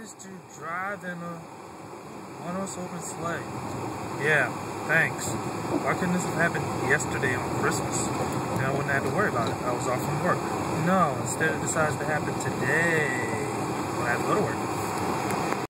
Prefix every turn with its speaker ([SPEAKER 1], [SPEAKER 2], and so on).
[SPEAKER 1] decides to drive in a one-horse open sleigh. Yeah, thanks. Why couldn't this have happened yesterday on Christmas? Then I wouldn't have to worry about it. I was off from work. No, instead it decides to happen today when I have to go to work.